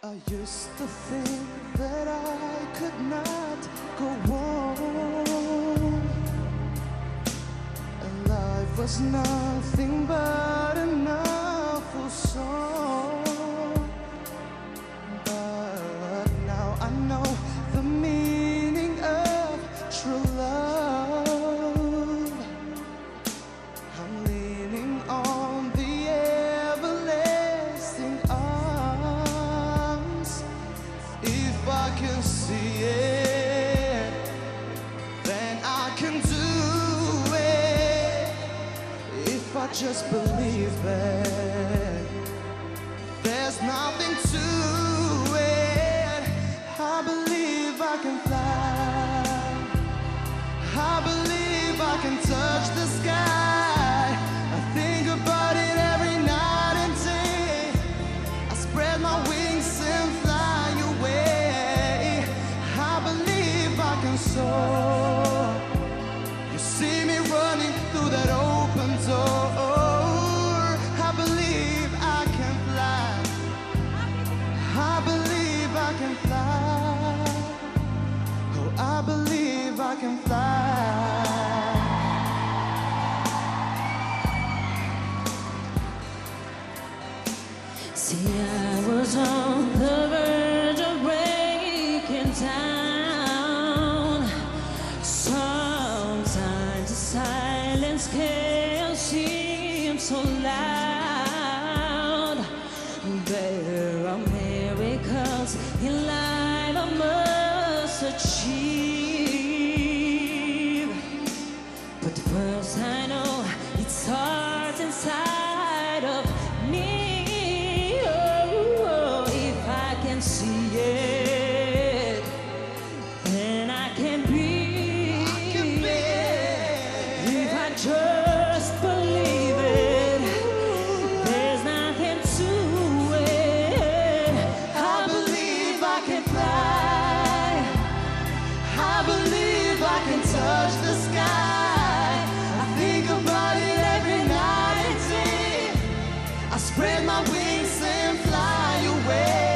I used to think that I could not go on, and life was nothing but an awful song. But now I know the meaning of true love. I'm leaning on the everlasting arms. If I can see it, then I can do it. If I just believe it, there's nothing to it. I believe I can fly. I believe I can touch the sky. I think about it every night and day. I spread my wings and fly away. I believe I can soar. You see me running through that open door. I believe I can fly. I believe I can fly. Oh, I believe I can fly. See, I was on the verge of breaking down. Sometimes the silence can seem so loud. There are miracles in life I must achieve. But first I know it starts inside of me. See it, then I can be. If I just believe it, there's nothing to it. I believe I can fly. I believe I can touch the sky. I think about it every night and day. I spread my wings and fly away.